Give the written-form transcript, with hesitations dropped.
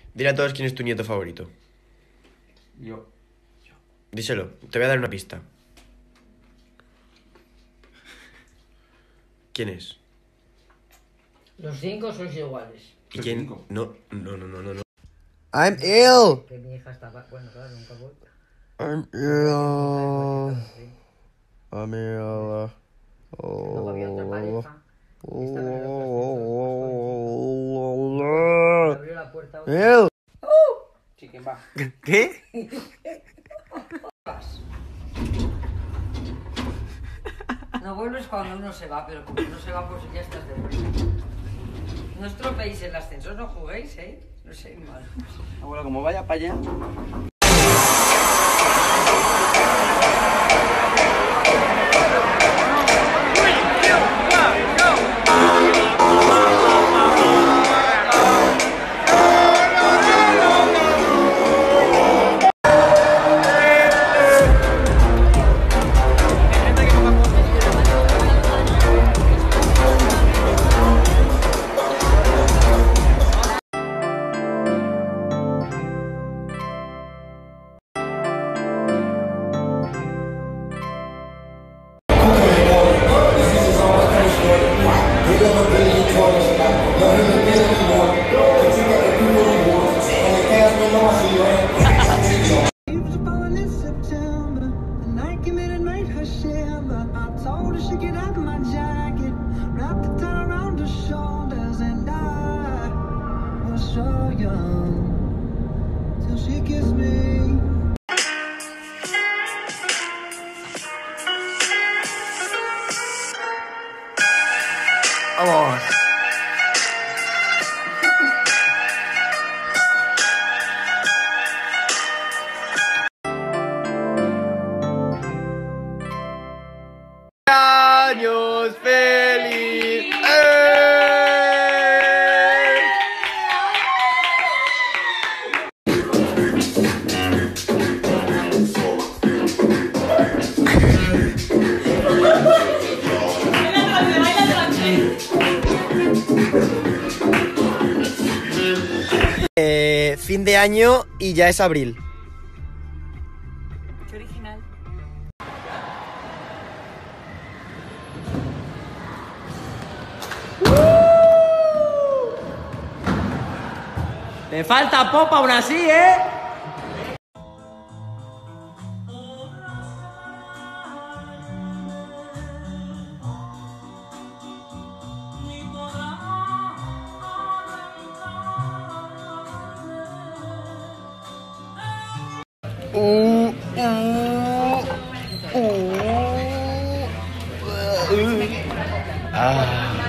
Dile a todos quién es tu nieto favorito. Yo. Díselo, te voy a dar una pista. ¿Quién es? Los 5 sois iguales. ¿Y ¿Los quién? 5? No. I'm ill. Que mi hija estaba... Bueno, claro, nunca voy. I'm ill. I'm ill. Luego había otra pareja. Esta no era otra. Abrió la puerta otra. Ill. Chicken va. ¿Qué? No vuelves cuando uno se va, pero como uno se va, pues ya estás de vuelta. No estropeéis el ascensor, no juguéis, ¿eh? No seáis malos. Abuela, como vaya para allá. Vamos. ¡Años feliz! Fin de año y ya es abril. Qué original. Le falta popa aún así, ¿eh? Ah.